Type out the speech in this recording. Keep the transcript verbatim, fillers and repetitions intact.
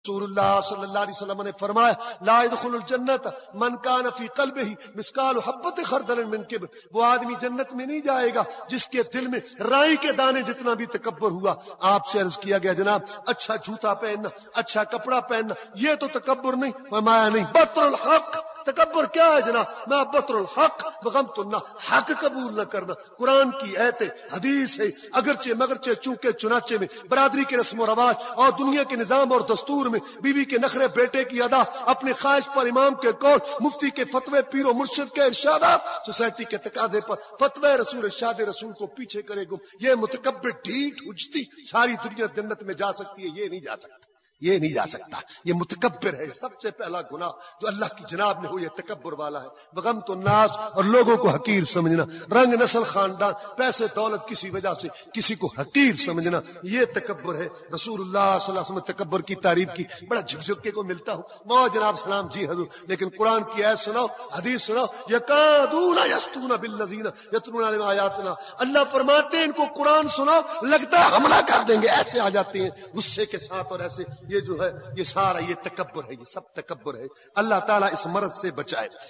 رسول اللہ صلی اللہ علیہ وسلم نے فرمایا لا يدخل الجنت من كان في قلبه مثقال حبۃ خردل من کبر، وہ آدمی جنت میں نہیں جائے گا جس کے دل میں رائی کے دانے جتنا بھی تکبر ہوا۔ آپ سے عرض کیا گیا جناب اچھا جوتا پہننا، اچھا کپڑا پہننا یہ تو تکبر نہیں؟ فرمایا نہیں، بطر الحق۔ تکبر کیا ہے جناب؟ میں بطر الحق بغمت الناس، حق قبول نہ کرنا۔ قرآن کی ایتیں حدیث ہے، اگرچہ مگرچہ چونکہ چنانچہ میں برادری کے رسم و رواج اور دنیا کے نظام اور دستور میں بیوی کے نخرے، بیٹے کی ادا، اپنی خواہش پر امام کے قول، مفتی کے فتوے، پیر و مرشد کے ارشادات، سوسائٹی کے تقاضے پر فتوے رسول، ارشاد رسول کو پیچھے کرے گم، یہ متکبر ڈھیٹ اجتی ساری دنیا جنت میں جا سکتی ہے، یہ نہیں جا سکتا، یہ نہیں جا سکتا، یہ متکبر ہے۔ سب سے پہلا گناہ جو اللہ کی جناب میں ہو یہ تکبر والا ہے، بغمت الناس، اور لوگوں کو حقیر سمجھنا، رنگ نسل خاندان پیسے دولت کسی وجہ سے کسی کو حقیر سمجھنا، یہ تکبر ہے۔ رسول اللہ صلی اللہ علیہ وسلم تکبر کی تعریف کی، بڑا جھک جھک کے کو ملتا ہوں، مو جناب سلام جی حضور، لیکن قرآن کی آیت سناؤ، حدیث سناؤ، یکادون یسطون بالذین یتلون علیہم آیاتنا، اللہ فرماتے ہیں ان کو قرآن سناؤ لگتا ہے حملہ کر دیں گے، ایسے آ جاتے ہیں غصے کے ساتھ، اور ایسے یہ جو ہے یہ سارا یہ تکبر ہے، یہ سب تکبر ہے۔ اللہ تعالیٰ اس مرض سے بچائے۔